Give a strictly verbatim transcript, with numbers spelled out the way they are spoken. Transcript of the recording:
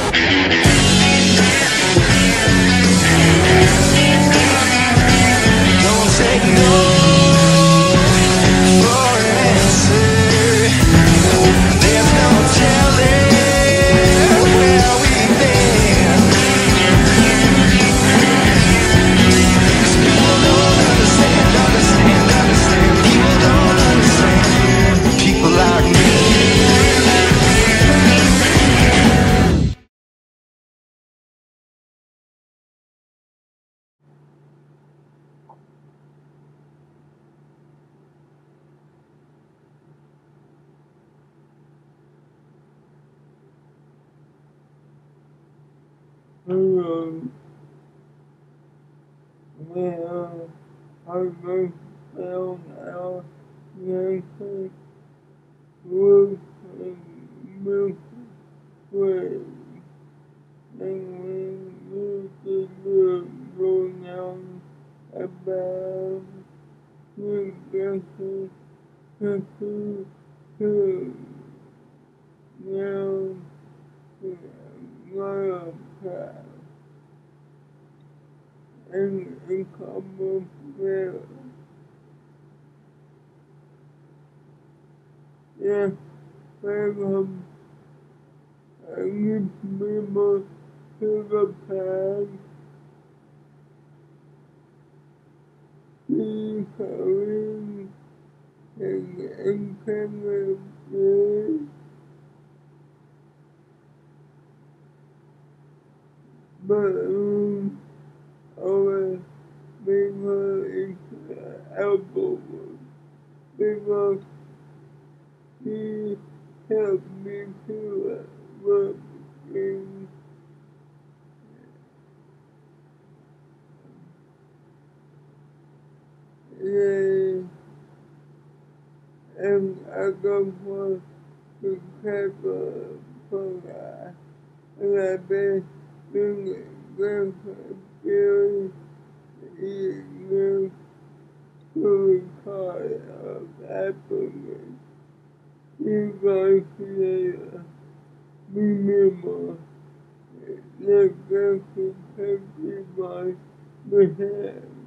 Don't take no for an answer. There's no telling where we've been. 'Cause people don't understand, understand, understand. People don't understand. People like me. Um, well, I just found out that was a milk way. And when you get the pronoun about the guesses, the two, two, now, not a child. And a couple of yeah, welcome. I give people to the past, be kind and encourage, but um, always people is helpful because he helped me to work in yeah, and I go for the type of program. And I've been doing good for feeling eating really part of happiness. You guys can remember that God can take you by the hand.